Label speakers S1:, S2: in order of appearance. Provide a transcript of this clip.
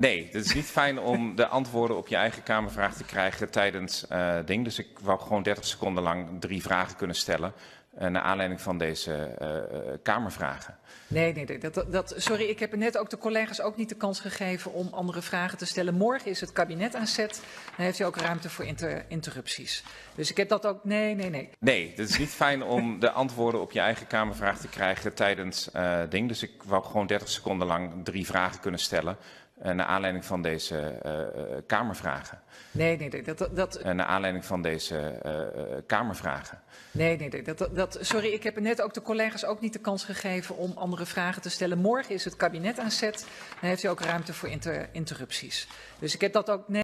S1: Nee, het is niet fijn om de antwoorden op je eigen Kamervraag te krijgen tijdens ding. Dus ik wou gewoon 30 seconden lang 3 vragen kunnen stellen naar aanleiding van deze Kamervragen.
S2: Nee, sorry, ik heb net ook de collega's ook niet de kans gegeven om andere vragen te stellen. Morgen is het kabinet aan zet. Dan heeft u ook ruimte voor interrupties. Dus ik heb dat ook... Nee.
S1: Nee, het is niet fijn om de antwoorden op je eigen Kamervraag te krijgen tijdens ding. Dus ik wou gewoon 30 seconden lang 3 vragen kunnen stellen naar aanleiding van deze Kamervragen.
S2: Nee,
S1: naar aanleiding van deze Kamervragen.
S2: Sorry, ik heb net ook de collega's ook niet de kans gegeven om andere vragen te stellen. Morgen is het kabinet aan zet. Dan heeft u ook ruimte voor interrupties. Dus ik heb dat ook...